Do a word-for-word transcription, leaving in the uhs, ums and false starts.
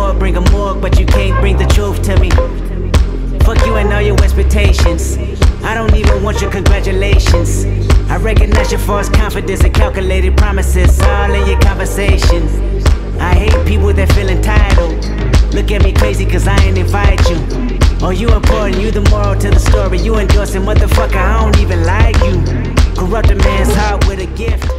more, bring a morgue, but you can't bring the truth to me. Fuck you and all your expectations. I don't even want your congratulations. I recognize your false confidence and calculated promises all in your conversation. I hate people that feel entitled. Look at me crazy cause I ain't invite you. Oh, you important, you the moral to the story. You endorsing, motherfucker, I don't even like you. Corrupt a man's heart with a gift.